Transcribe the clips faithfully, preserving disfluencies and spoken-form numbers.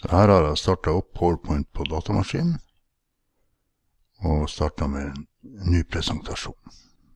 Så her har jeg startet opp PowerPoint på datamaskinen, og startet med en ny presentasjon.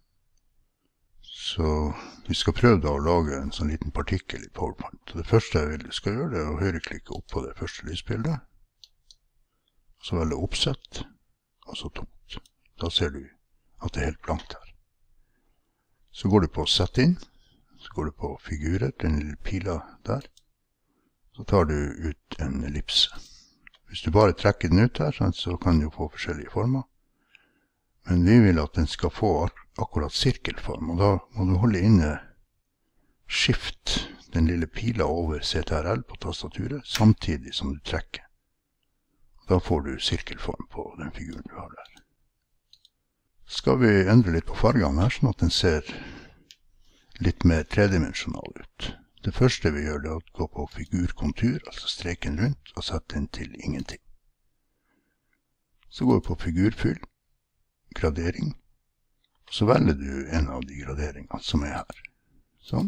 Så vi skal prøve da å lage en sånn liten partikkel i PowerPoint. Det første jeg vil skal gjøre det er å høyreklikke opp på det første lysbildet, så velge oppsett, og så tomt. Da ser du at det er helt blankt her. Så går du på sett inn, så går du på figurer, den lille pila der, så tar du ut en ellipse. Hvis du bare trekker den ut her, så kan du få forskjellige former. Men vi vil at den skal få ak akkurat sirkelform, og da må du holde inne Shift, den lille pila over C T R L på tastaturet, samtidig som du trekker. Da får du sirkelform på den figuren du har der. Skal vi endre litt på fargene her, sånn at den ser litt mer tredimensjonal ut. Det første vi gjør det er å gå på figurkontur, altså streken rundt, og sette den til ingenting. Så går vi på figurfyll, gradering, og så velger du en av de graderingene som er her. Sånn.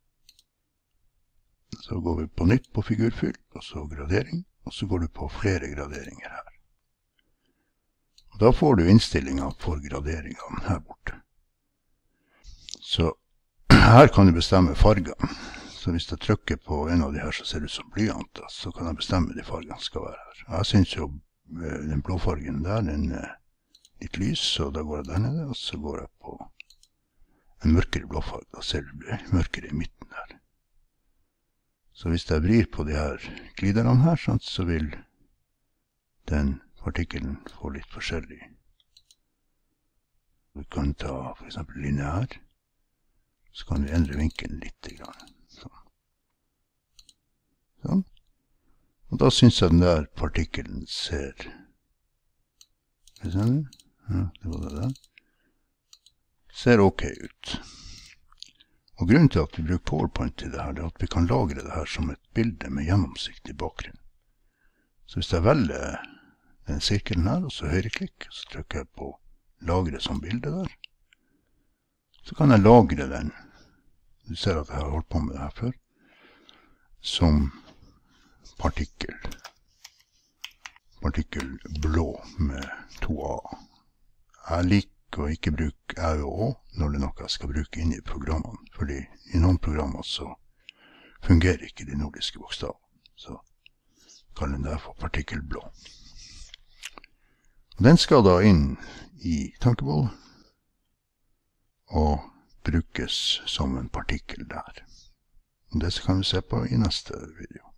Så går vi på nytt på figurfyll, og så gradering, og så går du på flere graderinger her. Og da får du innstillinger for graderingene her borte. Så her kan du bestemme fargene. Så hvis jeg trykker på en av de her, så ser det ut som blyanter, så kan jeg bestemme de fargene som skal være her. Jeg synes jo den blåfargen der, den er litt lys, så da går jeg der nede, og så går jeg på en mørkere blåfarge. Da ser du det mørkere i midten der. Så hvis jeg vrir på de her gliderne her, så vil den partikkelen få litt forskjellig. Vi kan ta for eksempel lineær, så kan vi endre vinkelen litt. Sånn. Sånn. Og da synes jeg den der partikkelen ser, skal vi se det? Ja, det var det der. Ser ok ut. Og grunnen til at vi bruker PowerPoint til det her, er at vi kan lagre det her som et bilde med gjennomsiktig bakgrunn. Så hvis jeg velger den sirkelen her, og så høyreklikk, så trykker jeg på lagre som bilde der, så kan jeg lagre den. Du ser at jeg har holdt på med det her før, som partikkel. Partikkel blå med to A. Jeg liker å ikke bruke æ og å når det er noe jeg skal bruke inn i programmene, fordi i noen programmer så fungerer ikke de nordiske bokstavene, så kaller den det for partikkel blå. Den skal da inn i tankeboll og brukes som en partikkel der. Det kan vi se på i neste video.